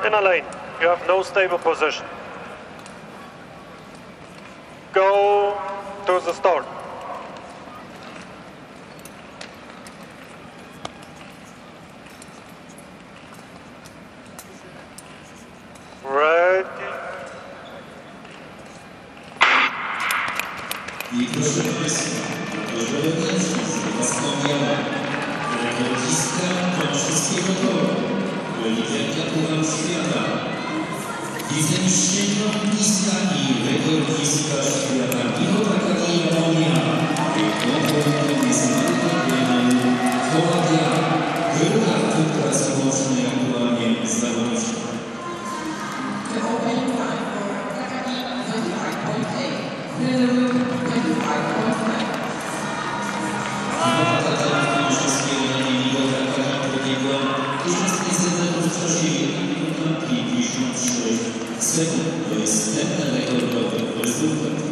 In a lane. You have no stable position. Go to the start. Ready. I proszę Państwa, Bożego wspomniała, rekordzistka towarzyskiego koła, liderka Pucharu Świata, wicemistrzynka bliska i rekordzistka świata, Iwona Japonia, rekordą jest Marta Bielanu, Hoładia, druga aktorka zawołczna aktualnie zawodniczka. The opening time for Takagi 25.8, Hillary 25.9. Wszystkiego na niej Igora Karakowiego i wszystkie zewnętrzne w czasie 1 minuty 56 sekund. To jest ten rekordowy rezultat.